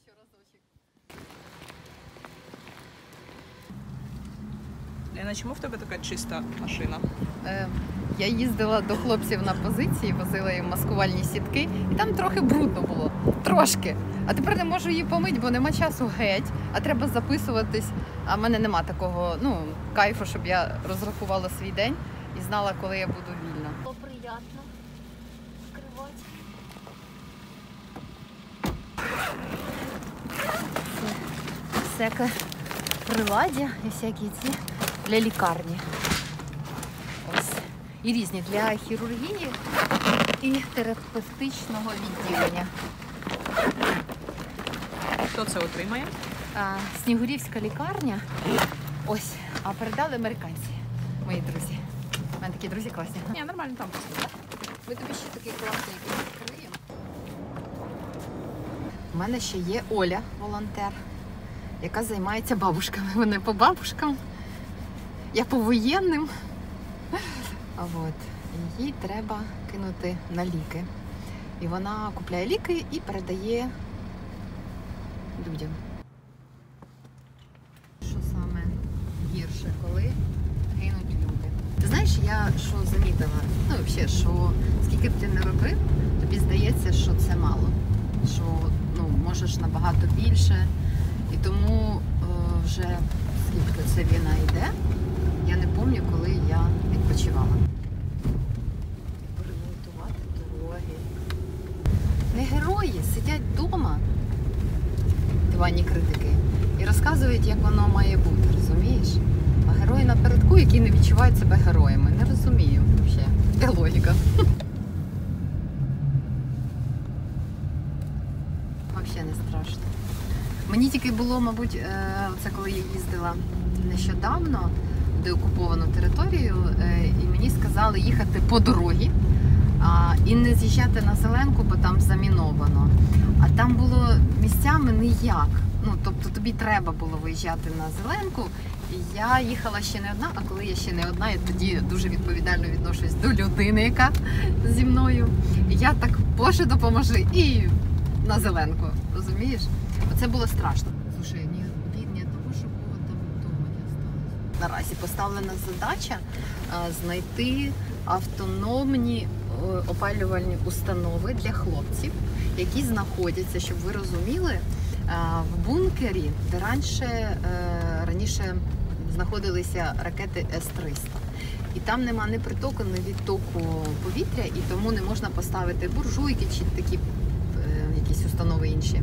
ще разочек. Лена, чому в тебе така чиста машина? Я їздила до хлопців на позиції, возила їм маскувальні сітки, і там трохи брудно було. Трошки. А тепер не можу її помити, бо нема часу геть, а треба записуватись. А в мене нема такого, кайфу, щоб я розрахувала свій день і знала, коли я буду вільна. Було приємно відкривати. Всяке приладдя і всякі ці для лікарні. Ось. І різні для хірургії і терапевтичного відділення. Хто це отримає? Снігурівська лікарня. Ось. А передали американці, мої друзі. У мене такі друзі класні. Ні, нормально там посидимо. Ми тобі ще такий класний відкриємо. У мене ще є Оля, волонтер, яка займається бабушками. Вони по бабушкам, я по воєнним. Їй треба кинути на ліки. І вона купляє ліки і передає людям. Що саме гірше, коли гинуть люди? Ти знаєш, я що замітила? Взагалі, що скільки б ти не робив, тобі здається, що це мало. Що можеш набагато більше. І тому вже скільки ця війна йде, я не пам'ятаю, коли я відпочивала. Ремонтувати дороги. Не герої сидять вдома, диванні критики, і розказують, як воно має бути, розумієш? А герої напередку, які не відчувають себе героями. Не розумію взагалі. Де логіка? Взагалі не страшно. Мені тільки було, мабуть, це коли я їздила нещодавно в деокуповану територію, і мені сказали їхати по дорозі і не з'їжджати на Зеленку, бо там заміновано. А там було місцями ніяк. Тобто тобі треба було виїжджати на Зеленку. І я їхала ще не одна, а коли я ще не одна, я тоді дуже відповідально відношусь до людини, яка зі мною. І я так, Боже, допоможи, і на Зеленку, розумієш? Це було страшно. Слушай, не обідно того, що було там вдома не осталось. Наразі поставлена задача знайти автономні опалювальні установи для хлопців, які знаходяться, щоб ви розуміли, в бункері, де раніше знаходилися ракети С-300. І там нема ні притоку, ні відтоку повітря, і тому не можна поставити буржуйки чи такі якісь установи інші.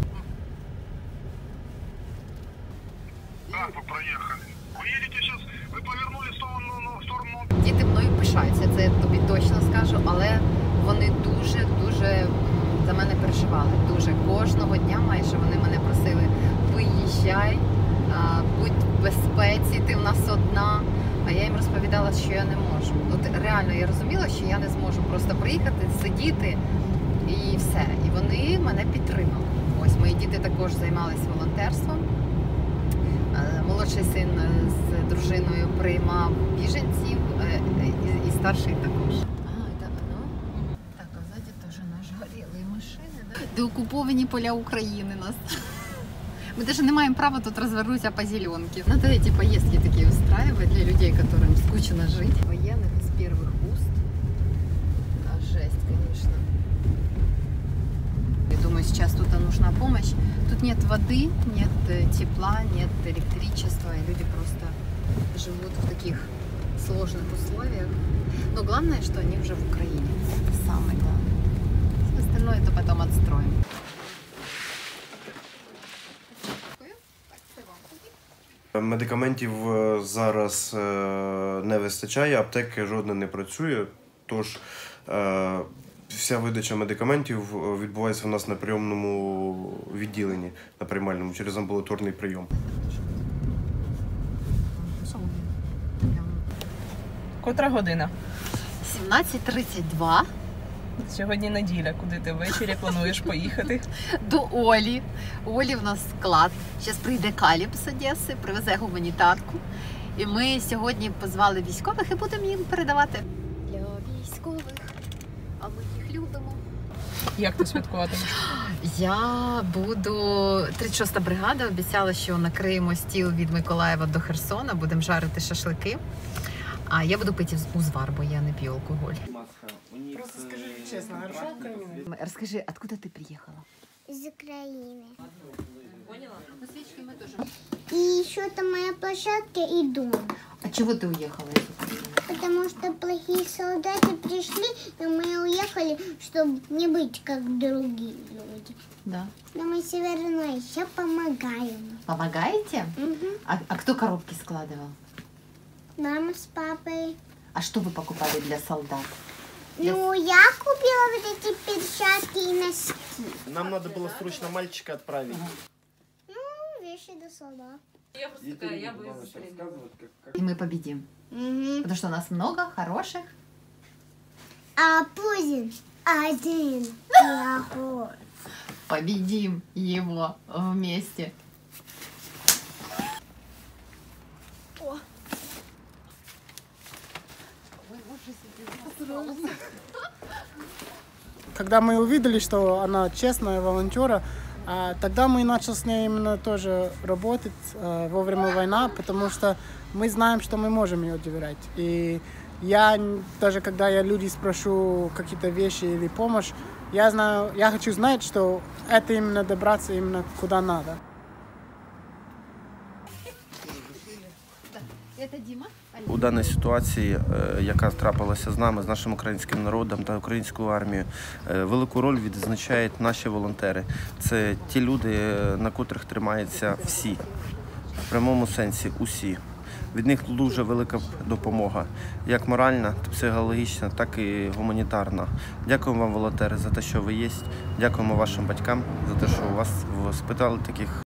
Так, вы проехали. Вы едете сейчас, вы повернули в сторону... Діти мною пишаються, це я тобі точно скажу, але вони дуже за мене переживали. Дуже. Кожного дня майже вони мене просили: виїжджай, будь в безпеці, ти в нас одна. А я їм розповідала, що я не можу. Реально, я розуміла, що я не зможу просто приїхати, сидіти і все. І вони мене підтримали. Ось, мої діти також займалися волонтерством. Молодший син з дружиною приймав біженців, і старший також. Так, а ззаді теж наші горіли машини, да? Деокуповані поля України нас. Мы даже не маем права тут развернуться по зеленке. Надо эти поездки такие устраивать для людей, которым скучно жить. Военных из первых уст. Жесть, конечно. Я думаю, сейчас тут нужна помощь. Тут нет воды, нет тепла, нет электричества. И люди просто живут в таких сложных условиях. Но главное, что они уже в Украине. Это самое главное. Все остальное это потом отстроим. Медикаментів зараз не вистачає, аптеки жодна не працює, тож вся видача медикаментів відбувається у нас на прийомному відділенні, на приймальному, через амбулаторний прийом. Котра година? 17:32. Сьогодні неділя. Куди ти ввечері плануєш поїхати? До Олі. У Олі в нас склад. Зараз прийде Каліб з Одеси, привезе гуманітарку. І ми сьогодні позвали військових і будемо їм передавати. Для військових, а ми їх любимо. Як ти святкуватимеш? Я буду 36-та бригада. Обіцяла, що накриємо стіл від Миколаєва до Херсона. Будемо жарити шашлики. А я буду пити узвар, бо я не п'ю алкоголь. Просто скажи честно, хорошо Украина? Розкажи, откуда ти приїхала? Из Украины. Поняла? Свічки ми теж. И еще там моя площадка и дом. А чого ти уїхала із України? Потому что плохие солдаты пришли, и мы уехали, чтобы не быть как другие люди. Да. Но мы все равно еще помогаем. Помогаете? Мгм. А кто коробки складывал? Мама с папой. А что вы покупали для солдат? Ну, я купила вот эти перчатки и носки. Нам надо было срочно мальчика отправить. Ну, вещи до солдат. И мы победим. Угу. Потому что у нас много хороших. А Путин один плохой. Победим его вместе. Когда мы увидели, что она честная волонтера, тогда мы начали с ней именно тоже работать во время войны, потому что мы знаем, что мы можем ее доверять. И я даже когда я людей спрошу какие-то вещи или помощь, я знаю, я хочу знать, что это именно добраться именно куда надо. Это Дима. У даній ситуації, яка трапилася з нами, з нашим українським народом та українською армією, велику роль відзначають наші волонтери. Це ті люди, на котрих тримаються всі, в прямому сенсі усі. Від них дуже велика допомога, як моральна, психологічна, так і гуманітарна. Дякуємо вам, волонтери, за те, що ви є. Дякуємо вашим батькам за те, що у вас воспитали таких